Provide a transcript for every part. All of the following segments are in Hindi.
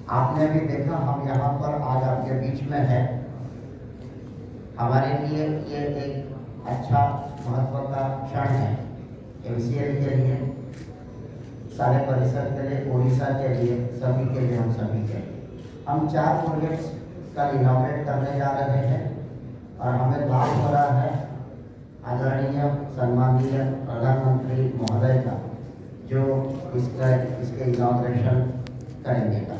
आपने भी देखा हम यहाँ पर आज आपके बीच में है। हमारे लिए ये एक अच्छा महत्व का क्षण है, MCL के लिए, सारे परिसर के लिए, उड़ीसा के लिए, सभी के लिए, हम सभी के लिए। हम 4 प्रोजेक्ट्स का इनॉग्रेट करने जा रहे हैं और हमें लाभ हो रहा है आदरणीय सम्माननीय प्रधानमंत्री महोदय का, जो इसके इनॉग्रेशन करेंगे का।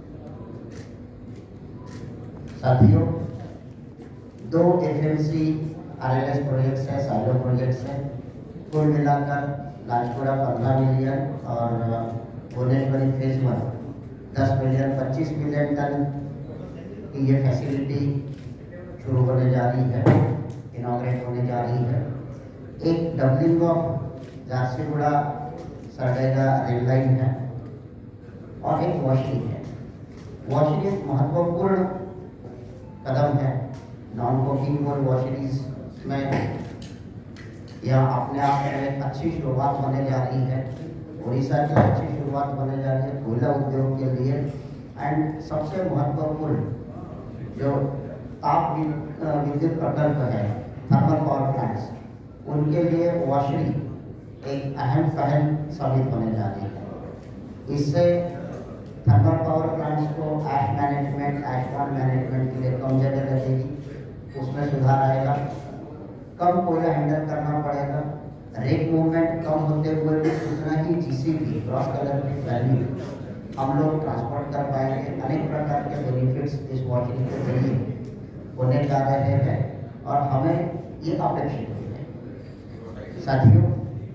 साथियों, 2 FMC RLS प्रोजेक्ट्स हैं, साइलो प्रोजेक्ट्स हैं। कुल मिलाकर लाजपुरा 15 मिलियन और Bhubaneswari phase 1 10 million 25 million ton की ये फैसिलिटी शुरू होने जा रही है, इनॉग्रेट होने जा रही है। एक doubling of Jharsuguda Sardega rail line है और एक वॉशरी है। वॉशरी एक महत्वपूर्ण कदम है। नॉन कोकिंग कोल वॉशरीज में यह अपने आप में एक अच्छी शुरुआत होने जा रही है। उड़ीसा की अच्छी शुरुआत होने जा रही है कोयला उद्योग के लिए। एंड सबसे महत्वपूर्ण जो ताप विद्युत प्रकल्प है, थर्मल पावर प्लांट्स, उनके लिए वॉशरी एक अहम पहल साबित होने जा रही है। इससे थर्मल पावर प्लांट्स को ऐश मैनेजमेंट, ऐशबॉर्न मैनेजमेंट के लिए कम जगह लगेगी, उसमें सुधार आएगा। कम कोयला हैंडल करना पड़ेगा। रेट मूवमेंट कम होते हुए भी उतना ही GCP, ग्रॉस कैलोरीफिक वैल्यू, हम लोग ट्रांसपोर्ट कर पाएंगे। अनेक प्रकार के बेनिफिट्स इस वॉशरी के जरिए होने जा रहे हैं और हमें ये अपेक्षित है। साथियों,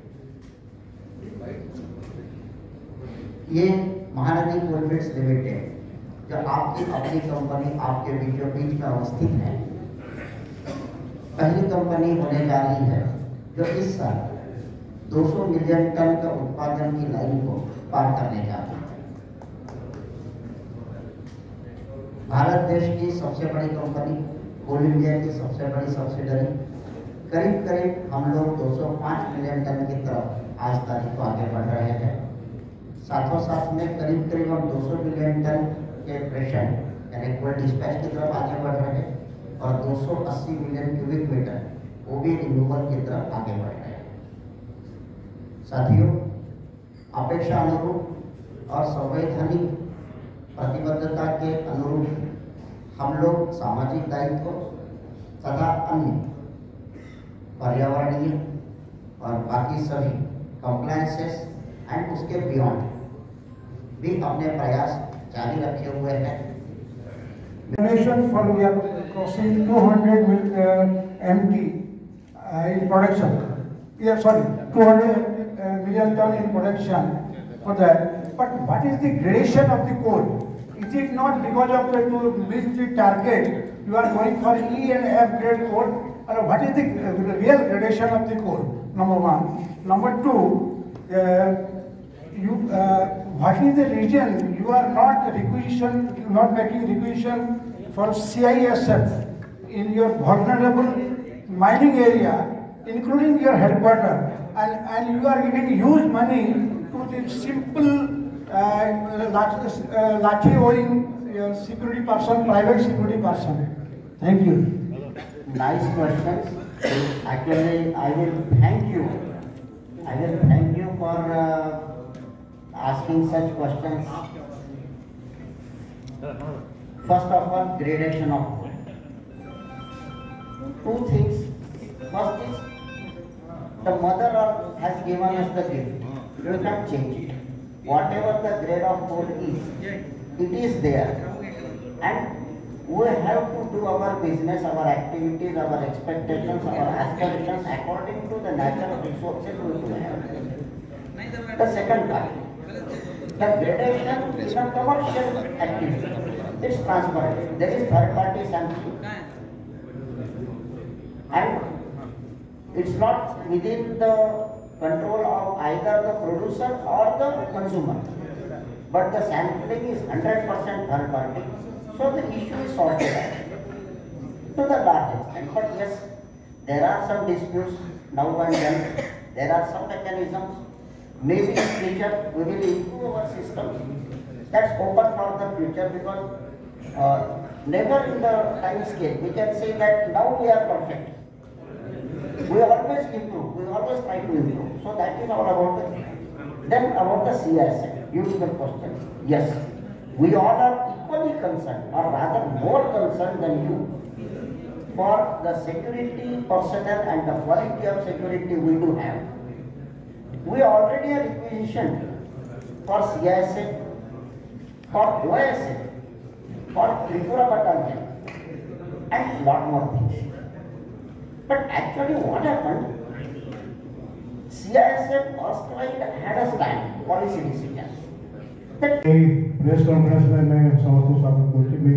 ये महानदी कोलफील्ड्स लिमिटेड, जो आपकी अपनी कंपनी आपके बीचों बीच में अवस्थित है, पहली कंपनी होने जा रही है जो इस साल 200 मिलियन टन का उत्पादन की लाइन को पार करने जा रही है। भारत देश की सबसे बड़ी कंपनी, कोल इंडिया की सबसे बड़ी सब्सिडरी, करीब करीब हम लोग 205 मिलियन टन की तरफ आज तारीख को आगे बढ़ रहे हैं। साथों साथ में करीब करीब हम 200 मिलियन टन के प्रेशर यानी कोल डिस्पैच की तरफ आगे बढ़ रहे हैं और 280 मिलियन क्यूबिक मीटर वो भी रिन्यूएबल की तरफ आगे बढ़ रहे हैं। साथियों, अपेक्षा अनुरूप और संवैधानिक प्रतिबद्धता के अनुरूप हम लोग सामाजिक दायित्व तथा अन्य पर्यावरणीय और बाकी सभी कंप्लायंसेस एंड उसके बियॉन्ड भी अपने प्रयास जारी रखे हुए हैं। Donation for we are crossing 200 MT in production. Yeah, sorry, 200 million ton in production for that. But what is the gradation of the coal? Is it not because of the to meet the target you are going for E and F grade coal? Or what is the real gradation of the coal? Number 1. Number 2, what is the reason you are not making requisition for CISF in your vulnerable mining area, including your headquarters, and you are giving huge money to the simple lathi owing security person, private security person. Thank you. Nice questions. Actually, I will thank you. I will thank you for asking such questions. First of all, gradation of coal. 2 things. First is, the Mother Earth has given us the gift. You can't change it. Whatever the grade of coal is, it is there. And we have to do our business, our activities, our expectations, our aspirations according to the natural resources we have. The second part, the gradation is a commercial activity. It's transparent. There is third party sanction. And it's not within the control of either the producer or the consumer. But the sampling is 100% third party. So the issue is sorted out to the large extent. But yes, there are some disputes now and then. There are some mechanisms. Maybe in future we will improve our system That's open for the future, because never in the time scale we can say that now we are perfect. We always improve, we always try to improve. So that is all about it. Then about the CISF, you the question. Yes, we all are equally concerned, or rather more concerned than you, for the security personnel and the quality of security we do have. We already are requisitioned for CISF, for OSF, for Tripura Battalion, and lot more things. But actually what happened, CISF erstwhile had a stand, policy decision. That press conference में मैं समर्थन स्वागत करती मैं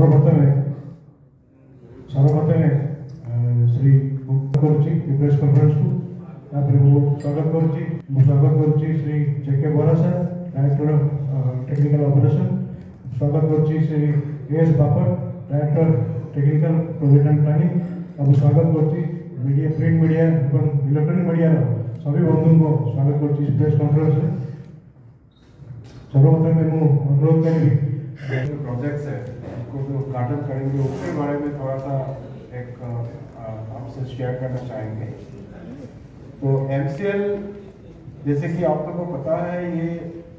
सर्वप्रथम श्री गुप्ता करछि प्रेस कॉन्फ्रेंस को तापर वो स्वागत करछि Shri J K Bora sir director technical operation स्वागत करछि Shri S Bapar director technical project and planning अब स्वागत करछि मीडिया प्रिंट मीडिया और इलेक्ट्रॉनिक मीडिया सभी बंधु को स्वागत करछि प्रेस कॉन्फ्रेंस में सर्वप्रथम मैं अनुरोध करेंगे प्रोजेक्ट्स है उसको जो उद्घाटन करेंगे उसके बारे में थोड़ा सा एक आपसे शेयर करना चाहेंगे। तो MCL जैसे कि आप लोगों को पता है ये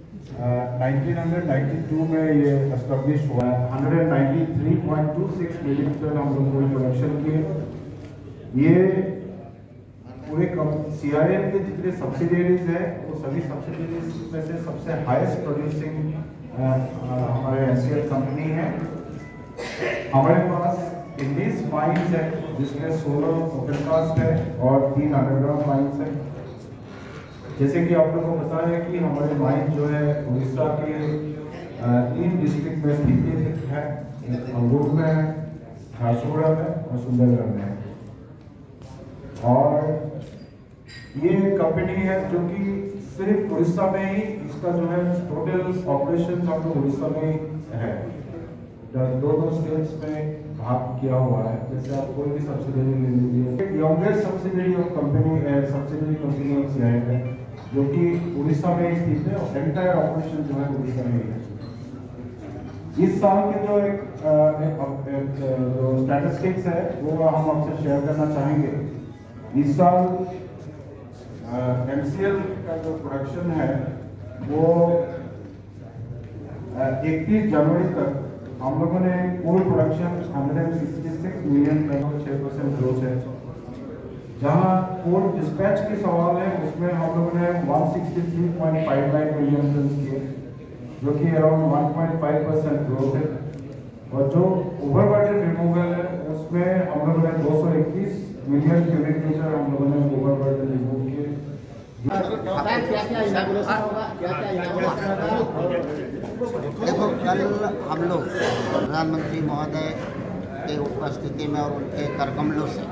1992 में ये एस्टेब्लिश हुआ है। 193.26 मिलीमीटर हम लोग को प्रोडक्शन किए। ये पूरे CRM के जितने सब्सिडियरीज है वो सभी सब्सिडियरीज में से सबसे हाईएस्ट प्रोड्यूसिंग हमारे MCL कंपनी है। हमारे पास 19 माइंस है जिसमें 16 ओपन कास्ट है और 3 अंडरग्राउंड माइंस है। जैसे कि आप लोगों को पता है कि हमारे माइन जो है उड़ीसा के 3 डिस्ट्रिक्ट में स्थित है, अंगूर में है, झारसुगुड़ा में और सुंदरगढ़ में है। और ये कंपनी है जो कि सिर्फ उड़ीसा में ही इसका जो है टोटल ऑपरेशन हम लोग उड़ीसा में ही है। दो स्टेट्स में भाग किया हुआ है। जैसे आप कोई भी सब्सिडरी ले लीजिए, youngest subsidiary company of CIL है जो कि उड़ीसा में ही स्थित है और एंटायर ऑपरेशन जो है उड़ीसा में ही है। इस साल के जो जो स्टैटिस्टिक्स है वो हम आपसे शेयर करना चाहेंगे। इस साल MCL का जो प्रोडक्शन है वो 31 जनवरी तक हम लोगों ने कुल प्रोडक्शन 166 मिलियन टन और 6% ग्रोथ है। जहां कोल डिस्पैच की सवाल है उसमें हम लोगों ने 163.59 मिलियन टन किए जो कि अराउंड 1.5% ग्रोथ है। और जो ओवरबर्डन रिमूवल है उसमें हम लोगों ने 221 मिलियन क्यूबिक मीटर हम लोगों ने ओवरबर्डन रिमूव किए। देखो, कल हम लोग प्रधानमंत्री महोदय के उपस्थिति में और उनके करकमलों से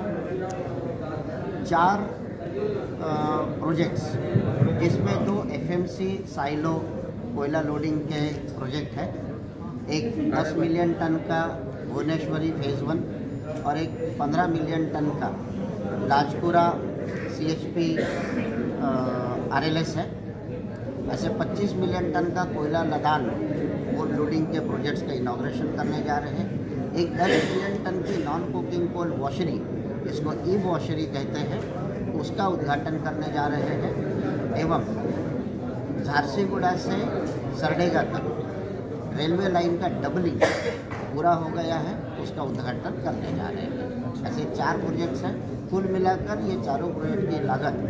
4 प्रोजेक्ट्स, जिसमें 2 FMC साइलो कोयला लोडिंग के प्रोजेक्ट है, एक 10 मिलियन टन का भुवनेश्वरी फेज़ 1 और एक 15 मिलियन टन का लाजपुरा CHP RLS है। ऐसे 25 मिलियन टन का कोयला लदान कोल लोडिंग के प्रोजेक्ट्स का इनॉग्रेशन करने जा रहे हैं। एक 10 मिलियन टन की नॉन कुकिंग कोल वॉशरी, इसको वॉशरी कहते हैं, उसका उद्घाटन करने जा रहे हैं। एवं झारसीगुड़ा से सरडेगा तक रेलवे लाइन का डबलिंग पूरा हो गया है, उसका उद्घाटन करने जा रहे हैं। ऐसे 4 प्रोजेक्ट्स हैं। कुल मिलाकर ये चारों प्रोजेक्ट की लागत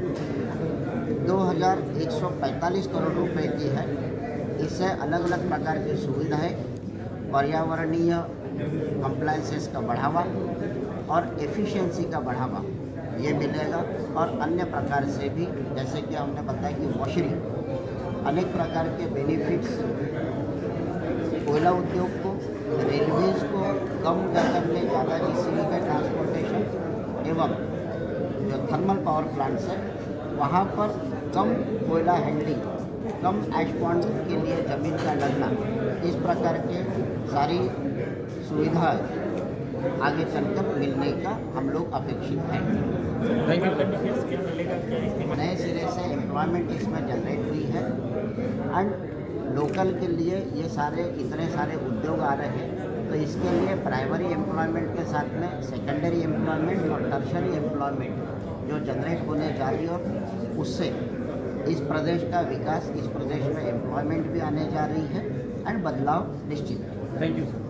2145 करोड़ रुपए की है। इससे अलग अलग प्रकार की सुविधाएं, पर्यावरणीय कंप्लायंसेस का बढ़ावा और एफिशिएंसी का बढ़ावा ये मिलेगा। और अन्य प्रकार से भी, जैसे कि हमने बताया कि वॉशरी, अनेक प्रकार के बेनिफिट्स कोयला उद्योग को, रेलवेज को कम दर में ज़्यादा GCV का ट्रांसपोर्टेशन एवं जो थर्मल पावर प्लांट्स है वहाँ पर कम कोयला हैंडलिंग, कम ऐश पॉन्ड के लिए ज़मीन का लगना, इस प्रकार के सारी सुविधाएं आगे चलकर मिलने का हम लोग अपेक्षित हैं। नए सिरे से एम्प्लॉयमेंट इसमें जनरेट हुई है एंड लोकल के लिए ये सारे इतने सारे उद्योग आ रहे हैं, तो इसके लिए प्राइमरी एम्प्लॉयमेंट के साथ में सेकेंडरी एम्प्लॉयमेंट और टर्शरी एम्प्लॉयमेंट जो जनरेट होने जा रही है, और उससे इस प्रदेश का विकास, इस प्रदेश में एम्प्लॉयमेंट भी आने जा रही है एंड बदलाव निश्चित है। Thank you sir.